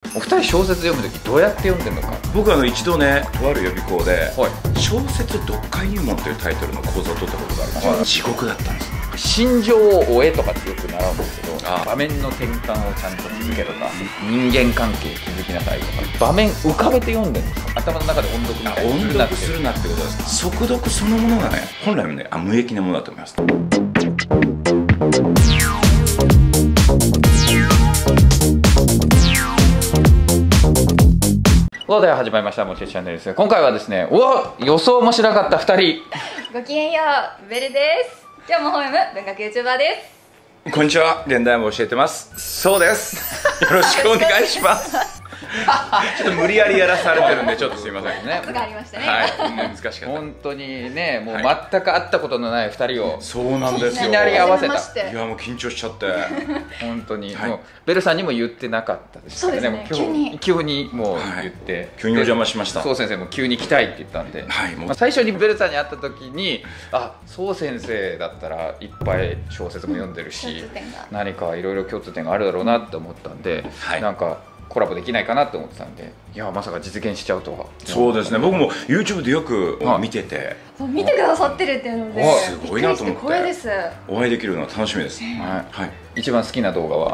お二人小説読むときどうやって読んでるのか。 僕一度ね、とある予備校ではい小説読解入門というタイトルの講座を取ったことがあるんですよ。地獄だったんです。 心情を追えとかってよく習うんですけど、 ああ場面の転換をちゃんと気づけとか、人間関係気づきなさいとか、場面浮かべて読んでるんですか。頭の中で音読みたいに音読するなってことです。速読そのものがね、本来はね、無益なものだと思います。 では始まりましたもちチャンネルです。今回はですね、予想もしなかった2人。 ごきげんよう、ベルです。今日もホーム文学 YouTuber です。 こんにちは、現代も教えてます。そうです。よろしくお願いします。ちょっと無理やりやらされてるんで、ちょっとすいませんね。 圧がありましたね。 はい、難しかった。 本当にね、もう全く会ったことのない2人を、 そうなんですよ。 いきなり合わせた。 いや、もう緊張しちゃって。 本当に、もうベルさんにも言ってなかったですよね。 そうですね、 急にもう言って、 急にお邪魔しました。 そう先生も急に来たいって言ったんで、最初にベルさんに会った時に、そう先生だったらいっぱい小説も読んでるし、何かいろいろ共通点があるだろうなって思ったんで、なんかコラボできないかなと思ってたんで、いやまさか実現しちゃうとは。 そうですね、僕も YouTube でよく見てて、 見てくださってるっていうので、 すごいなと思って、 光栄です。 お会いできるのは楽しみです。 一番好きな動画は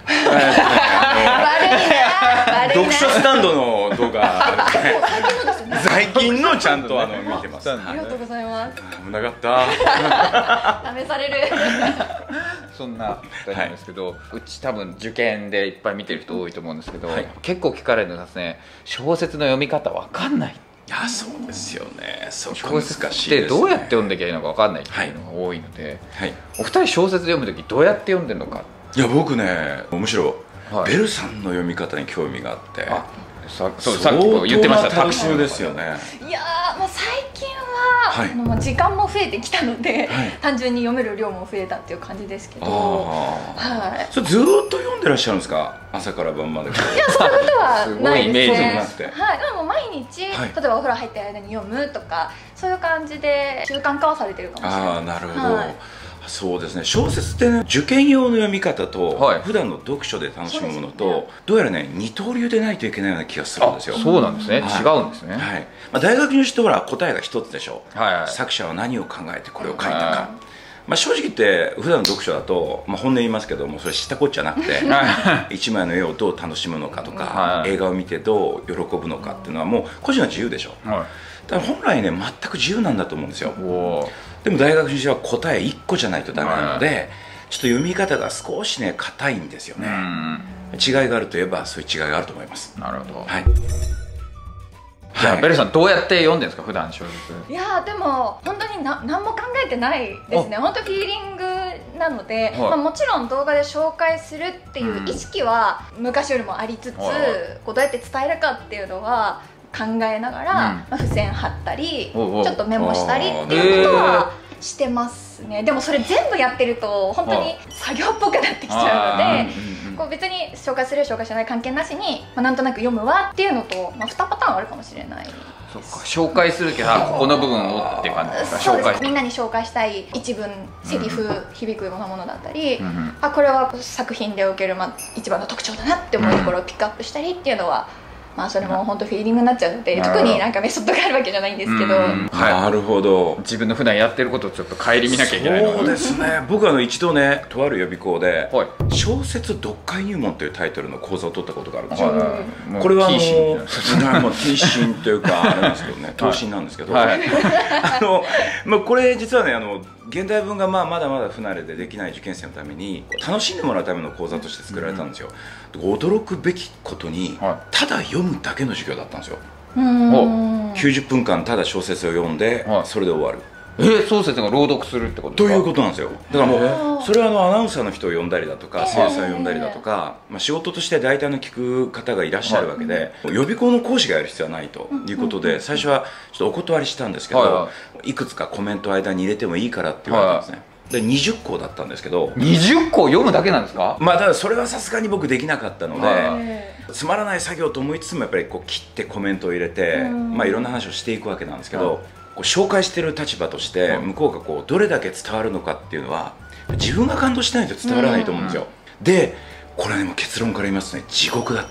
読書スタンドの動画最近のちゃんと見てます。 ありがとうございます。 危なかった試される。 そんな2人なんですけど、うち多分受験でいっぱい見てる人多いと思うんですけど、結構聞かれるのがですね、小説の読み方わかんない。 いや、そうですよね。 小説ってどうやって読んできゃいいのかわかんないっていうのが多いので、お二人小説読む時どうやって読んでるのか。 いや、僕ね、むしろベルさんの読み方に興味があって、 さっきも言ってました。 特殊ですよね。 いやー、最近は時間も増えてきたので、単純に読める量も増えたっていう感じですけど、 それずっと読んでらっしゃるんですか、朝から晩まで。 いや、そんなことはないですね。 でも毎日、例えばお風呂入ってる間に読むとか、そういう感じで習慣化はされてるかもしれない。 なるほど。そうですね、小説ってね、受験用の読み方と、普段の読書で楽しむものと、どうやらね、二刀流でないといけないような気がするんですよ。 そうなんですね。違うんですね。 大学入試ってほら、答えが一つでしょ。作者は何を考えてこれを書いたか。正直言って普段の読書だと、本音言いますけども、それ知ったこっちゃなくて一枚の絵をどう楽しむのかとか、映画を見てどう喜ぶのかっていうのはもう個人の自由でしょ。だから本来ね、全く自由なんだと思うんですよ。でも大学入試は答え1個じゃないとダメなので、ちょっと読み方が少しね、硬いんですよね。違いがあるといえばそういう違いがあると思います。 なるほど。じゃあベルさんどうやって読んでるんですか、普段小説。 いやでも本当に何も考えてないですね。本当フィーリングなので、もちろん動画で紹介するっていう意識は昔よりもありつつ、どうやって伝えるかっていうのは考えながら、付箋貼ったりちょっとメモしたりっていうことはしてますね。でもそれ全部やってると本当に作業っぽくなってきちゃうので、こう別に紹介する紹介しない関係なしに、なんとなく読むわっていうのと、2パターンあるかもしれない。 そうか、紹介するけどここの部分をって感じですか。 そうです。みんなに紹介したい一文、セリフ、響くようなものだったり、これは作品で受ける一番の特徴だなって思うところをピックアップしたりっていうのは、それも本当フィーリングになっちゃうので、特になんかメソッドがあるわけじゃないんですけど。 なるほど。 自分の普段やってることをちょっと顧みなきゃいけないので。 そうですね、僕一度ね、とある予備校で小説読解入門というタイトルの講座を取ったことがあるんですよ。これはティーシンというかあれなんですけどね、等身なんですけど、これ実はね、現代文がまだまだ不慣れでできない受験生のために楽しんでもらうための講座として作られたんですよ。驚くべきことに、ただ読むだけの授業だったんですよ。90分間ただ小説を読んで、それで終わる。 小説が朗読するってことですか。 ということなんですよ。だからもうそれはアナウンサーの人を呼んだりだとか、声優さんを呼んだりだとか、仕事として大体の聞く方がいらっしゃるわけで、予備校の講師がやる必要はないということで、最初はちょっとお断りしたんですけど、いくつかコメント間に入れてもいいからって言われたんですね。で20校だったんですけど、 20校読むだけなんですか。 ただそれはさすがに僕できなかったので、つまらない作業と思いつつもやっぱり切ってコメントを入れて、いろんな話をしていくわけなんですけど、紹介してる立場として向こうがどれだけ伝わるのかっていうのは自分が感動しないと伝わらないと思うんですよ。でこれはね、もう結論から言いますとね、地獄だったんです。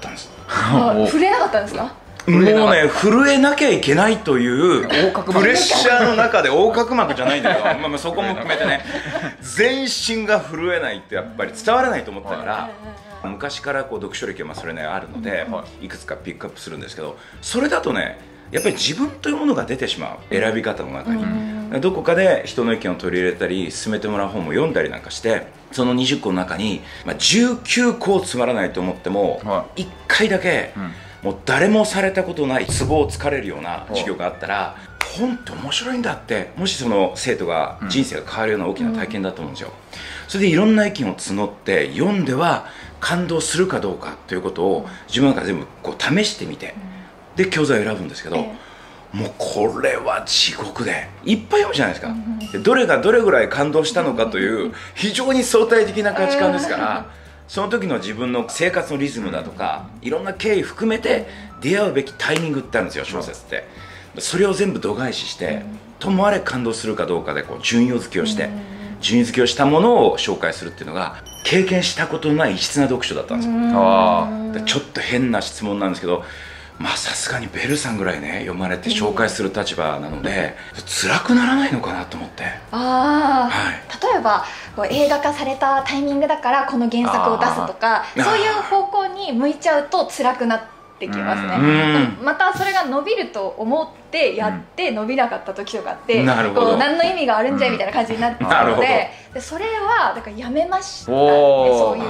震えなかったんですか？ もうね、震えなきゃいけないというプレッシャーの中で、横隔膜じゃないんだけど、まあそこも含めてね、全身が震えないってやっぱり伝わらないと思ったから、昔からこう読書歴はそれねあるので、いくつかピックアップするんですけど、それだとねやっぱり自分というものが出てしまう、選び方の中に。どこかで人の意見を取り入れたり進めてもらう本も読んだりなんかして、その20個の中に、19個つまらないと思っても、1回だけ、もう誰もされたことないツボをつかれるような授業があったら、本って面白いんだって、もしその生徒が人生が変わるような大きな体験だと思うんですよ。それでいろんな意見を募って読んでは感動するかどうかということを自分の中で全部こう試してみて、で教材を選ぶんですけど、もうこれは地獄でいっぱい読むじゃないですか。でどれがどれぐらい感動したのかという非常に相対的な価値観ですから、その時の自分の生活のリズムだとかいろんな経緯含めて出会うべきタイミングってあるんですよ、小説って。それを全部度外視して、ともあれ感動するかどうかでこう順位付けをして、順位付けをしたものを紹介するっていうのが経験したことのない異質な読書だったんですよ。ちょっと変な質問なんですけど、さすがにベルさんぐらいね読まれて紹介する立場なので、辛くならないのかなと思って。例えばこう映画化されたタイミングだからこの原作を出すとか、そういう方向に向いちゃうと辛くなってきますね。またそれが伸びると思ってやって伸びなかった時とかってこう何の意味があるんじゃいみたいな感じになってたので、それはだからやめましたね、そういう。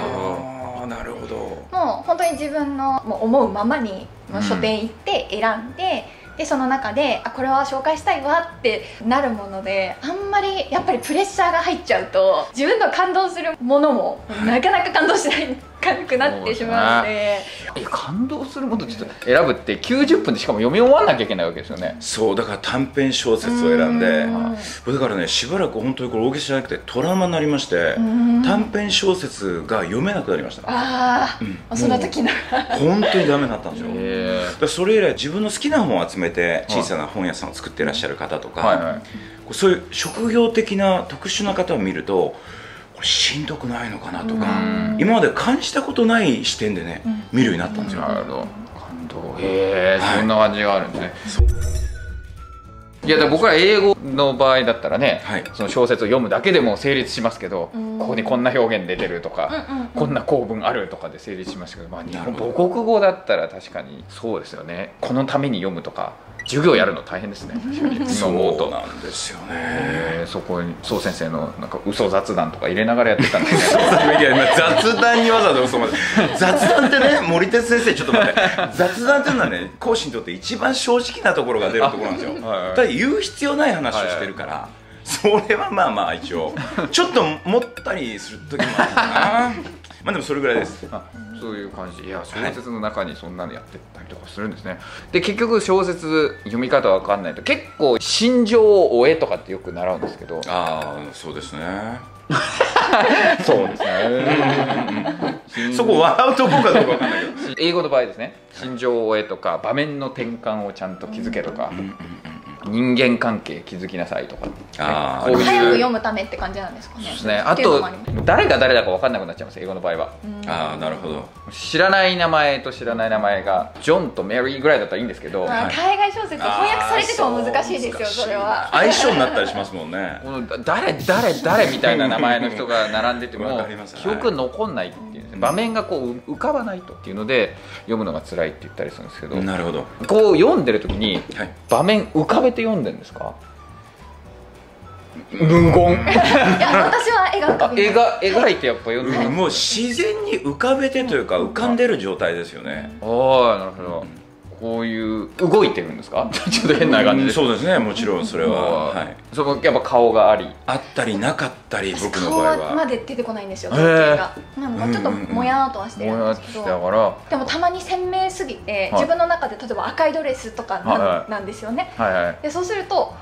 なるほど。 もう本当に自分のもう思うままに書店行って選んで、でその中でこれは紹介したいわってなるもので、あんまりやっぱりプレッシャーが入っちゃうと自分の感動するものもなかなか感動しないくなってしまうので、 感動するものちょっと選ぶって90分でしかも読み終わんなきゃいけないわけですよね。 そうだから短編小説を選んで、だからねしばらく本当にこれ大げさじゃなくてトラウマになりまして、短編小説が読めなくなりました。 その時の本当にダメになったんですよ。それ以来自分の好きな本を集めて小さな本屋さんを作っていらっしゃる方とか、そういう職業的な特殊な方を見るとこれしんどくないのかなとか、今まで感じたことない視点でね見るようになったんですよ。 なるほど、感動。そんな感じがあるんですね。いやだから僕ら英語の場合だったらね、その小説を読むだけでも成立しますけど、ここにこんな表現出てるとか、こんな構文あるとかで成立しますけど、日本母国語だったら確かにそうですよね。このために読むとか授業やるの大変ですね。 そうなんですよね。 そこに宋先生のなんか嘘雑談とか入れながらやってたんですね。 雑談にわざわざ嘘まで。雑談ってね、森哲先生ちょっと待って。雑談っていうのはね、講師にとって一番正直なところが出るところなんですよ。ただ言う必要ない話をしてるから、それはまあまあ一応ちょっと持ったりする時もあるかな。でもそれぐらいです。 そういう感じ。いや小説の中にそんなのやってたりとかするんですね。で結局小説読み方わかんないと結構心情を終えとかってよく習うんですけど。 そうですね。 そうですね。 そこ笑うとこかどうかわかんないけど。 英語の場合ですね。心情を終えとか場面の転換をちゃんと気づけとか。人間関係気づきなさいとか、 早く読むためって感じなんですかね。そうですね。 あと誰が誰だか分かんなくなっちゃいます、英語の場合は。 なるほど。 知らない名前と知らない名前がジョンとメリーぐらいだったらいいんですけど、 海外小説翻訳されてても難しいですよ、それは。 相性になったりしますもんね。 誰みたいな名前の人が並んでても記憶残んないっていう、場面がこう浮かばないとっていうので読むのが辛いって言ったりするんですけど。 なるほど。 こう読んでる時に場面浮かべて読んでるんですか？無言。いや私は絵が浮かびます。 描いてやっぱ読んでる。 もう自然に浮かべてというか浮かんでる状態ですよね。 なるほど。こういう動いてるんですか？ちょっと変な感じで。 そうですね、もちろんそれは。 そこやっぱ顔があったりなかったり、僕の場合は顔まで出てこないんですよ、情景が。ちょっともやーっとはしてるんですけど、でもたまに鮮明すぎて自分の中で例えば赤いドレスとかなんですよね。でそうするとあれこれ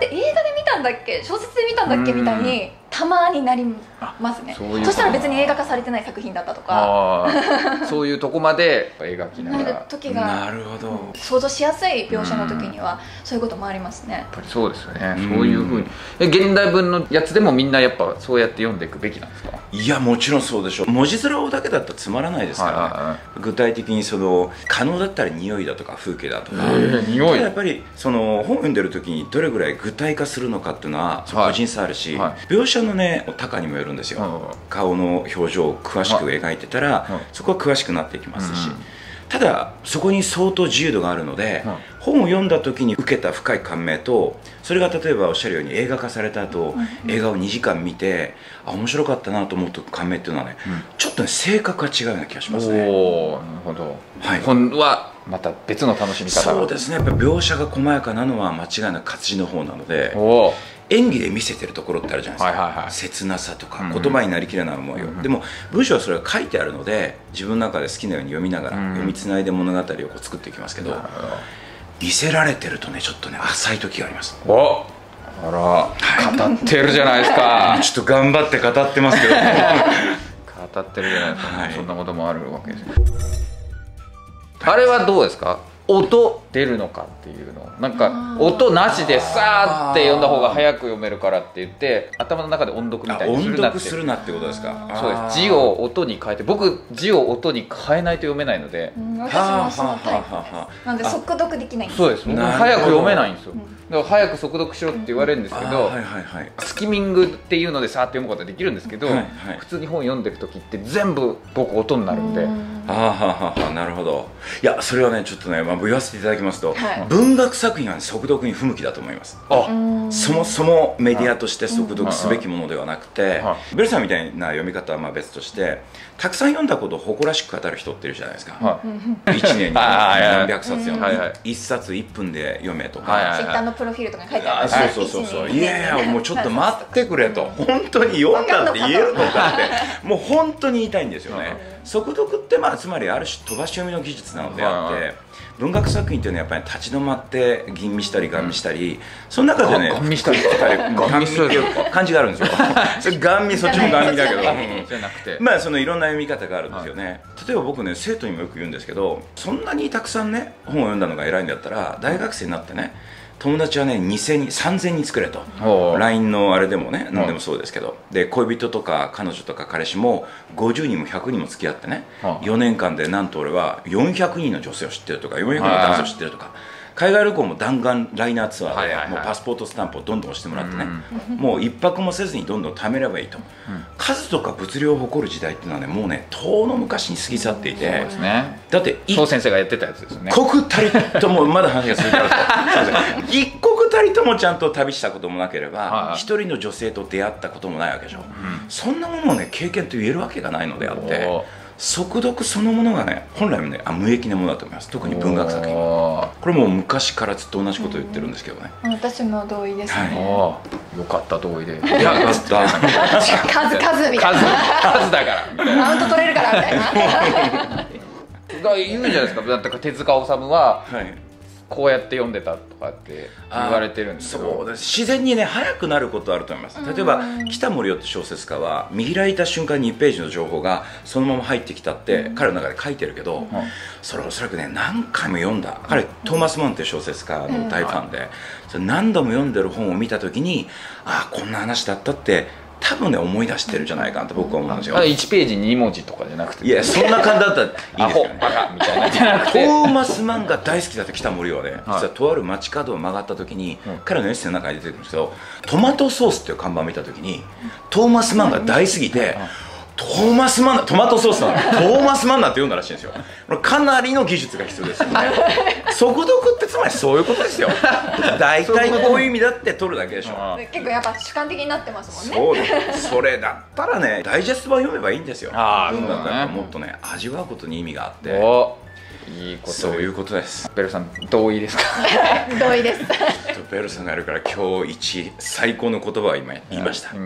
って映画で見たんだっけ、小説で見たんだっけみたいにたまになりますね。そしたら別に映画化されてない作品だったとか、 そういうとこまで描きながらなる時が、 なるほど、 想像しやすい描写の時にはそういうこともありますね。 やっぱりそうですよね。そういうふうに現代文のやつでもみんなやっぱそうやって読んでいくべきなんですか？ いやもちろんそうでしょう。文字面だけだったらつまらないですからね。具体的に可能だったら匂いだとか風景だとか、 匂い、 やっぱり本を読んでる時にどれぐらい具体化するのかっていうのは個人差あるし、描写のね高にもよるんですよ。顔の表情を詳しく描いてたらそこは詳しくなっていきますし、ただそこに相当自由度があるので、本を読んだ時に受けた深い感銘と、それが例えばおっしゃるように映画化された後、映画を2時間見て面白かったなと思う感銘っていうのはね、ちょっとね性格が違うような気がしますね。 なるほど。本はまた別の楽しみ方が。 そうですね。やっぱ描写が細やかなのは間違いなく活字の方なので、演技で見せてるところってあるじゃないですか。切なさとか言葉になりきれない思いを、でも文章はそれが書いてあるので、自分の中で好きなように読みながら読みつないで物語を作っていきますけど、見せられてるとねちょっとね浅い時があります。 あら、語ってるじゃないですか。 ちょっと頑張って語ってますけど語ってるじゃないですか。そんなこともあるわけですよ。あれはどうですか？音出るのかっていうの、なんか音なしでさーって読んだ方が早く読めるからって言って頭の中で音読みたいにするなって。 音読するなってことですか？ そうです。字を音に変えて、僕字を音に変えないと読めないので、 私もそのタイプです。なんで速読できないんです。 そうです。早く読めないんですよ。だから早く速読しろって言われるんですけど、スキミングっていうのでさーって読むことはできるんですけど、普通に本読んでる時って全部僕音になるんで。 なるほど。いやそれはねちょっとね、言わせていただきますと、文学作品は速読に不向きだと思います。そもそもメディアとして速読すべきものではなくて、ベルさんみたいな読み方は別として、たくさん読んだことを誇らしく語る人っているじゃないですか。1年に何百冊読んで1冊1分で読めとか、 ツイッターのプロフィールとかに書いてある。 そういやいやもうちょっと待ってくれと、本当に読んだって言えるのかってもう本当に言いたいんですよね。速読ってつまりある種飛ばし読みの技術なのであって、文学作品っていうのはやっぱり立ち止まって吟味したりガン見したり、その中でねガン見したりガン見っていう漢字があるんですよ。それガン見、そっちもガン見だけど、 じゃなくてそのいろんな読み方があるんですよね。例えば僕ね生徒にもよく言うんですけど、そんなにたくさんね本を読んだのが偉いんだったら大学生になってね、友達はね2000人3000人作れと。 LINE のあれでもね何でもそうですけど、で恋人とか彼女とか彼氏も50人も100人も付き合ってね、4年間でなんと俺は400人の女性を知ってるとか400人の男性を知ってるとか、海外旅行も弾丸ライナーツアーでもうパスポートスタンプをどんどん押してもらってね、もう一泊もせずにどんどん貯めればいいと。数とか物量を誇る時代っていうのはねもうね遠の昔に過ぎ去っていて、だって宋先生がやってたやつですよね。 一刻たりともまだ話が続いてあると一刻たりともちゃんと旅したこともなければ一人の女性と出会ったこともないわけでしょ。そんなものをね経験と言えるわけがないのであって、速読そのものがね本来もね無益なものだと思います。特に文学作品はこれもう昔からずっと同じことを言ってるんですけどね。 私も同意ですね。 よかった同意で。 いやよかった。 数みたいな。 数だからマウント取れるからみたいな。 が言うじゃないですか。だって手塚治虫はこうやって読んでたとかって言われてるんですけど、 そうです。自然にね早くなることあると思います。例えば北森夫って小説家は見開いた瞬間に1ページの情報がそのまま入ってきたって彼の中で書いてるけど、それをおそらくね何回も読んだ。彼トーマス・マンっていう小説家の大ファンで、それ何度も読んでる本を見た時にこんな話だったって多分ね思い出してるんじゃないかなと僕は思うんですよ。 1ページ2文字とかじゃなくて、 いやそんな感じだったらいいですよね。 バカみたいなじゃなくて、 トーマス・マンが大好きだった北森はね、実はとある街角を曲がった時に彼のエッセイの中に出てくるんですけど、トマトソースっていう看板を見た時にトーマス・マンが大好きで、トーマスマンナ、トマトソースなのにトーマスマンナって読んだらしいんですよ。これかなりの技術が必要ですよね。速読ってつまりそういうことですよ。大体こういう意味だって取るだけでしょ。 結構やっぱ主観的になってますもんね。 そうです。それだったらねダイジェスト版読めばいいんですよ。文学だともっとね味わうことに意味があって、いいこと、そういうことです。 ベルさん同意ですか？ 同意です。 ベルさんがやるから今日一最高の言葉を今言いました。 今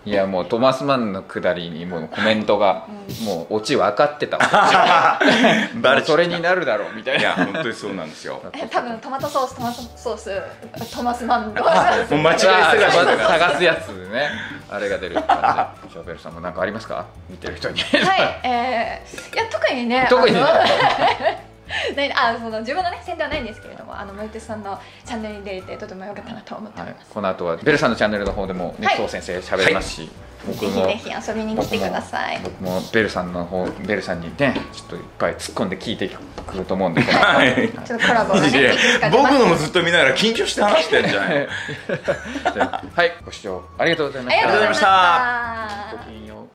いやもうトマスマンのくだりにもうコメントがもうオチ分かってたそれになるだろうみたいな。 いや本当にそうなんですよ。 多分トマトソーストマスマンのもう間違い探すやつね、あれが出る感じで。じゃあベルさんも何かありますか、見てる人に。 はい、いや特にねその自分のね宣伝はないんですけれども、ムーテさんのチャンネルに出れてとても良かったなと思っております。 この後はベルさんのチャンネルの方でもね、そう先生喋りますし、 ぜひぜひ遊びに来てください。 僕もベルさんにねちょっといっぱい突っ込んで聞いてくると思うんで、ちょっとコラボがね、 僕のもずっと見ながら緊張して話してんじゃないはい、ご視聴ありがとうございました。 ありがとうございました。 ごきげんよう。